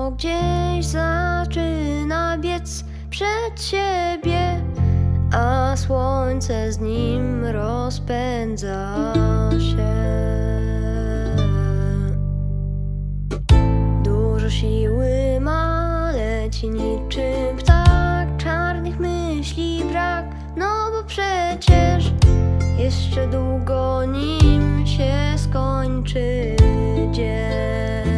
bo gdzieś zaczyna biec przed siebie, a słońce z nim rozpędza się. Dużo siły ma, leci niczym ptak, czarnych myśli brak, no bo przecież jeszcze długo nim się skończy dzień.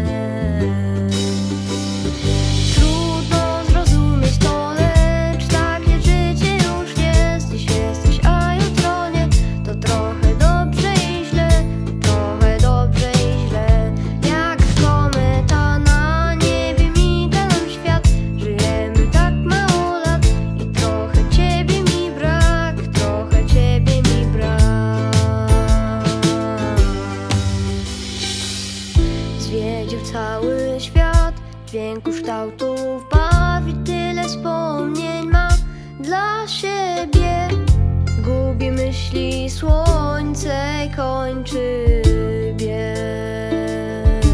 Trudno zrozumieć to, lecz takie życie już jest. Dziś jesteś, a jutro nie. To trochę dobrze i źle, trochę dobrze i źle. Jak kometa na niebie miga nam świat. Żyjemy tak mało lat i trochę ciebie mi brak, trochę ciebie mi brak. Zwiedził cały świat, dźwięku kształtów bawi, tyle wspomnień ma dla siebie. Gubi myśli słońce i kończy bieg.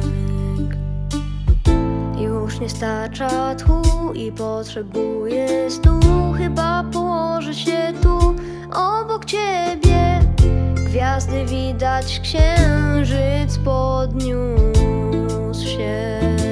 Już nie starcza tchu i potrzebuje snu. Chyba położę się tu obok ciebie. Gwiazdy widać, księżyc podniósł się.